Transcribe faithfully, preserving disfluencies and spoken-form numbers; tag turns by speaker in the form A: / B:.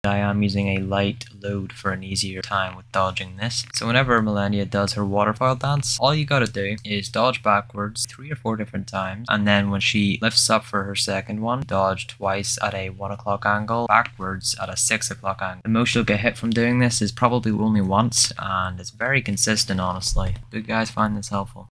A: I am using a light load for an easier time with dodging this. So whenever Malenia does her waterfowl dance, all you gotta do is dodge backwards three or four different times, and then when she lifts up for her second one, dodge twice at a one o'clock angle, backwards at a six o'clock angle. The most you'll get hit from doing this is probably only once, and it's very consistent honestly. Hope you guys find this helpful.